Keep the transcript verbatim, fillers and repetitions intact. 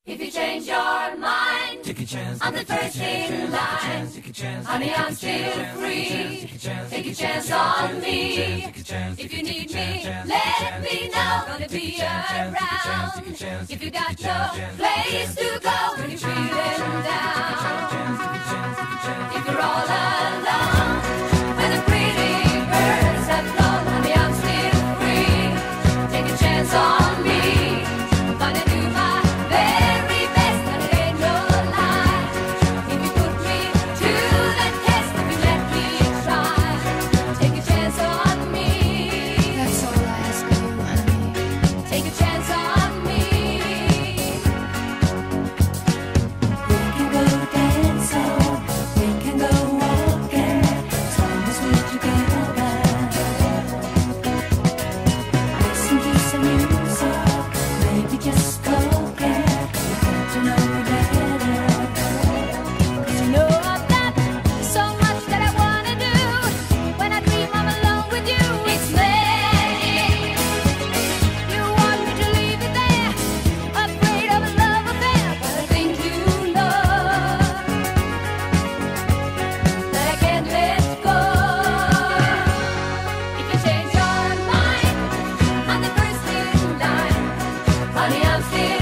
If you change your mind, take a chance. I'm the first in line. Honey, I'm still free. Take a chance on me. If you need me, let me know. Gonna be around. If you got no place to go when you're feeling down. If you're all alone, when the pretty birds have flown, honey, I'm still free. Take a chance on me. Gonna do my very best, and it ain't no lie. If you put me to the test, if you let me try, take a chance on me. That's all I ask of you, honey. Take a chance on me. We can go dancing, we can go walking, as long as we're together. Listen to some music, maybe just talking, we get to know you better. 'Cause you know I've got so much that I wanna do. When I dream I'm alone with you, it's magic. You want me to leave it there, afraid of a love affair, but I think you know that I can't let go. If you change your mind, I'm the first in line. Honey, I'm still